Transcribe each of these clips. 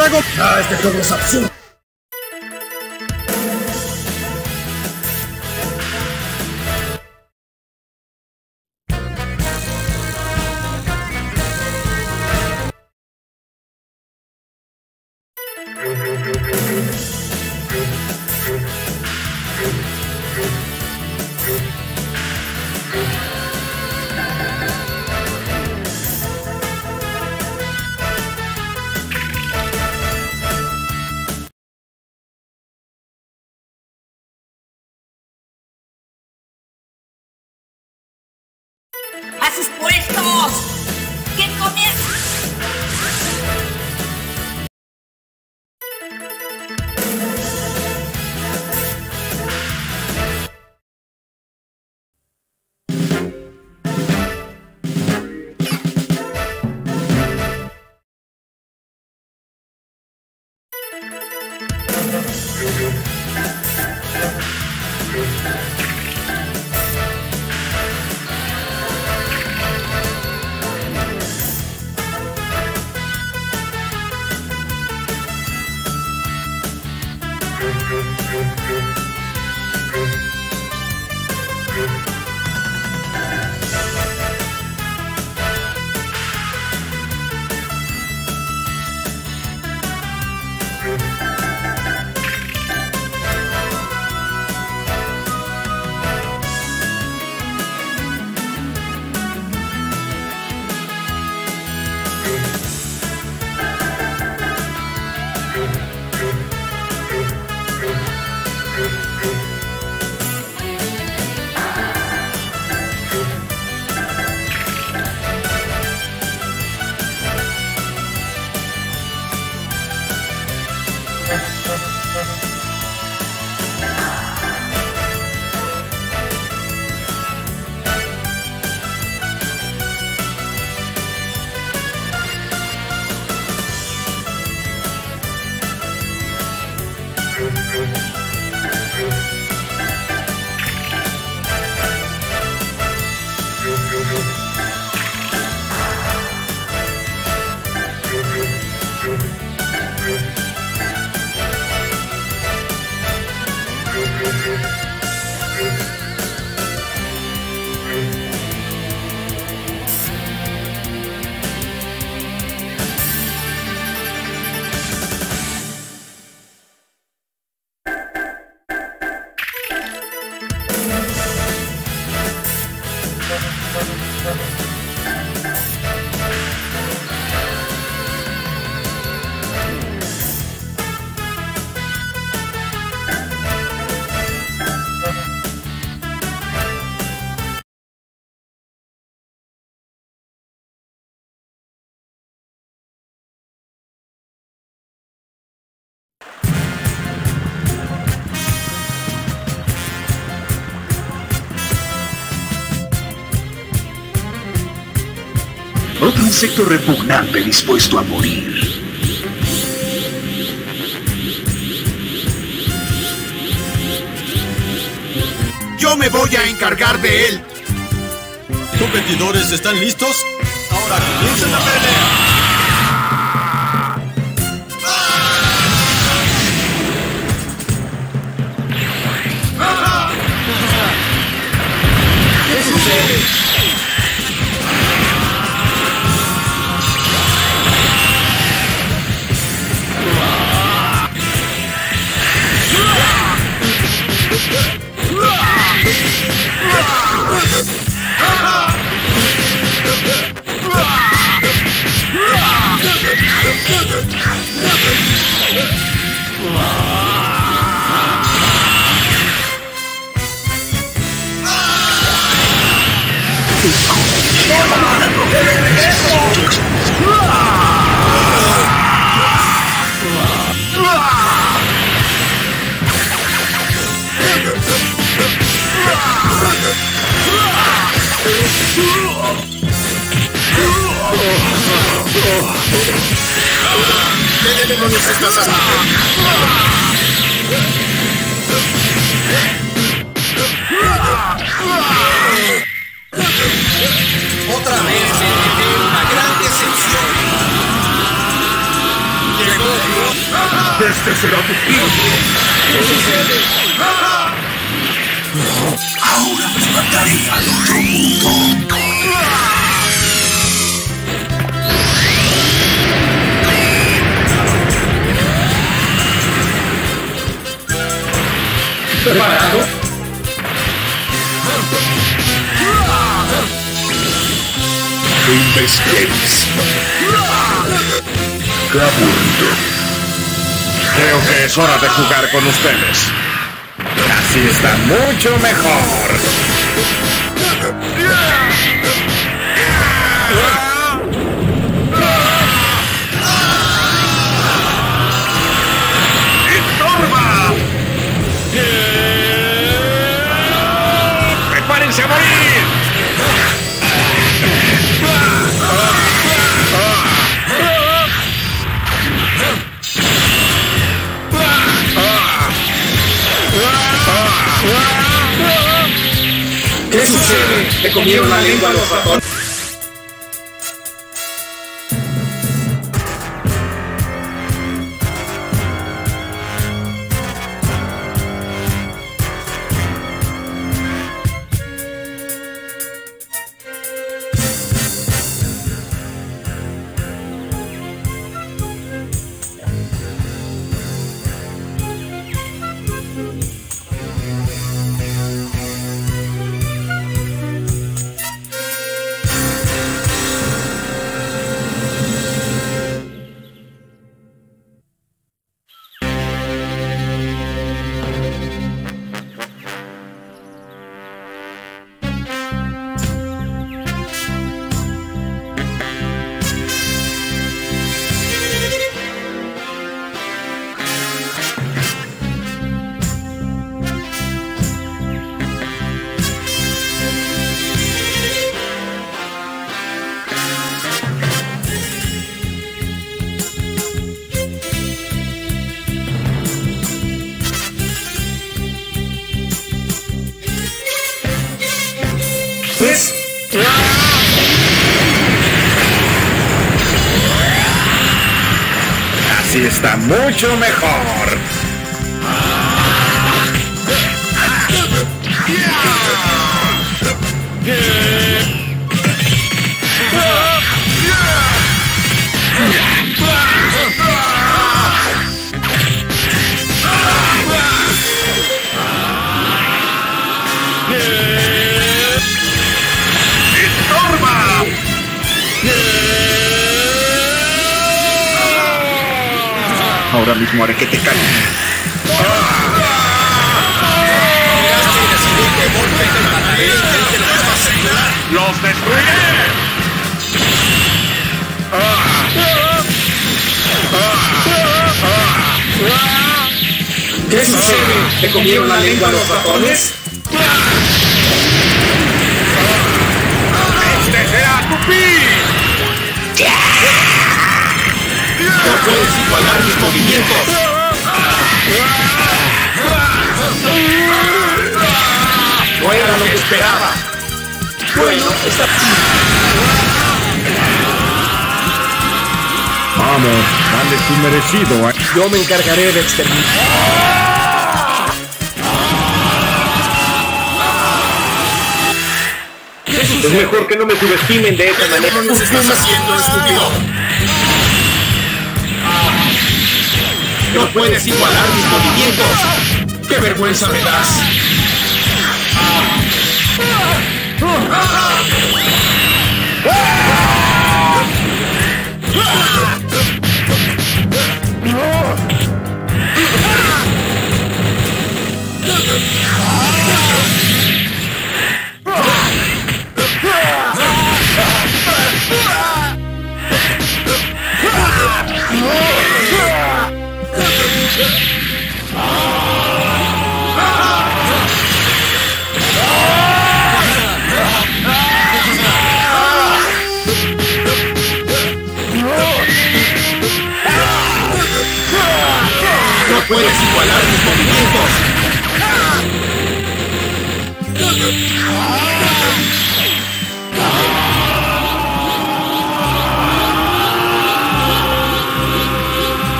Dragon. Ah, este juego es absurdo. ¡A sus puestos! ¡Que comience! Otro insecto repugnante dispuesto a morir. ¡Yo me voy a encargar de él! ¿Competidores están listos? Ahora comienza la pelea. ¿Qué sucede? ¿Qué demonios estás haciendo? Otra vez se mete una gran decepción. Llegó Este será tu fin. Ahora me mataré al otro mundo. ¿Preparado? Investigues. ¡Qué aburrido! Creo que es hora de jugar con ustedes. Así está mucho mejor. ¡Estorba! ¡Prepárense a morir! ¿Qué sucede? ¿Te comieron la lengua los ratones? Así está mucho mejor. Ahora mismo haré que te calles. ¡Los destruiré! ¿Qué sucede? ¿Te comieron la lengua los ratones? ¡Este será tu fin! No puedes igualar mis movimientos. No era lo que esperaba. Bueno, está bien. Vamos, dale tu merecido. Yo me encargaré de exterminar. Es mejor que no me subestimen de esta manera. ¿Qué estás haciendo, estúpido? No puedes igualar mis movimientos. ¡Qué vergüenza me das! No puedes igualar mis movimientos.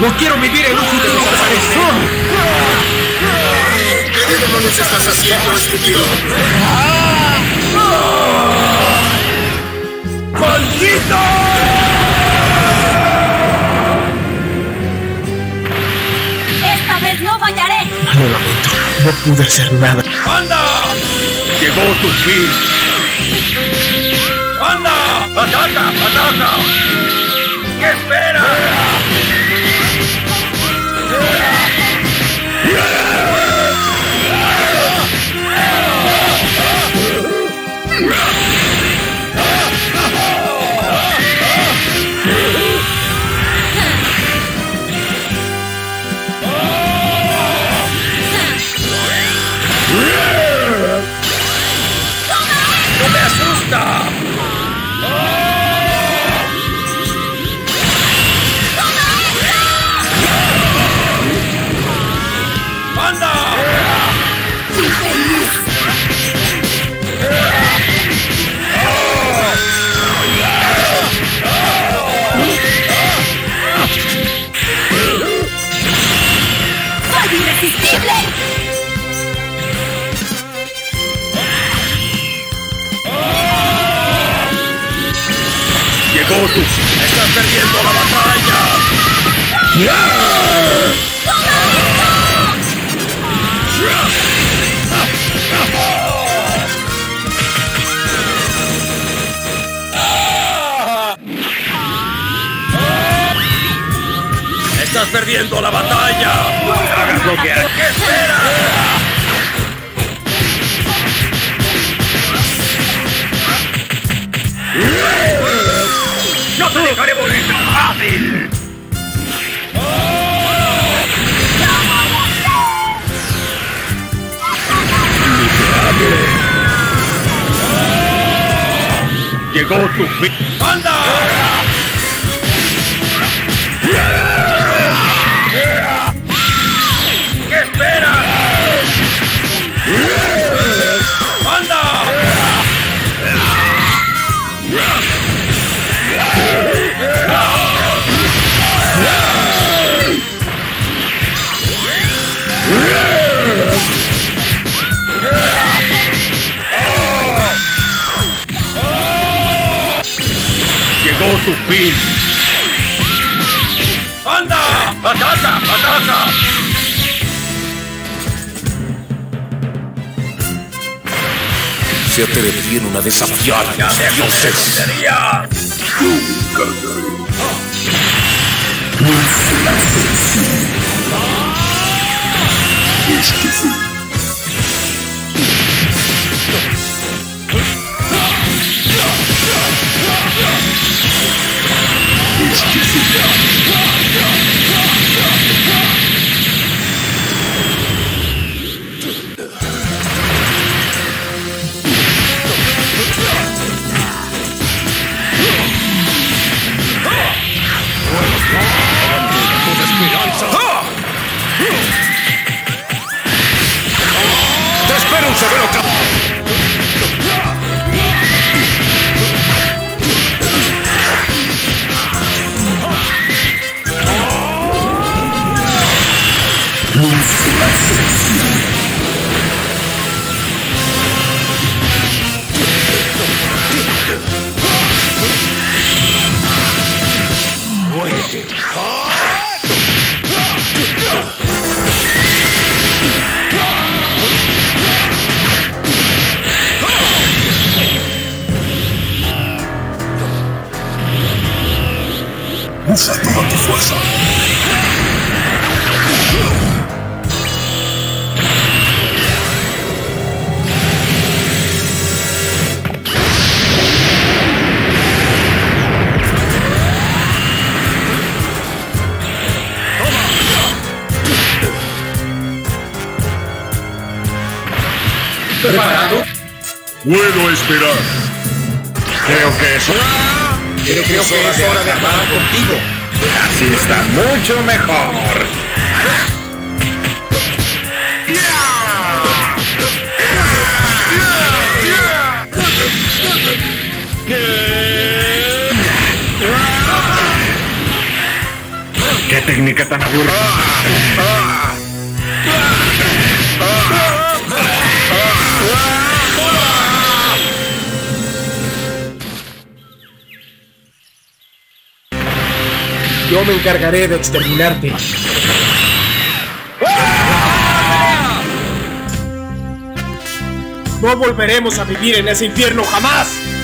No quiero vivir en un futuro que parece. ¿Qué demonios estás haciendo, estúpido? ¡Maldito! ¡Esta vez no fallaré! Lo lamento, no pude hacer nada. ¡Anda! Llegó tu fin. ¡Anda! ¡Ataca! ¡Ataca! ¿Qué esperas? ¡No me asusta! ¡Anda! ¡Soy irresistible! Llegó tu... ¡Estás perdiendo la batalla! ¡Estás perdiendo la batalla! ¡Hagas lo que hagas! ¿Qué esperas? ¡No te dejaré morir tan fácil! Llegó tu fin. ¡Anda! ¿Qué esperas? ¡Anda! Llegó tu fin. ¡Anda! ¡Ataca! ¡Ataca! Se atrevieron a desafiar a los dioses. ¡Te espero un severo Usa toda tu fuerza. ¿Preparado? Puedo esperar. Creo que eso... Creo que es hora de acabar contigo. Así está mucho mejor. ¿Qué técnica tan aburrida? Yo me encargaré de exterminarte. No volveremos a vivir en ese infierno jamás.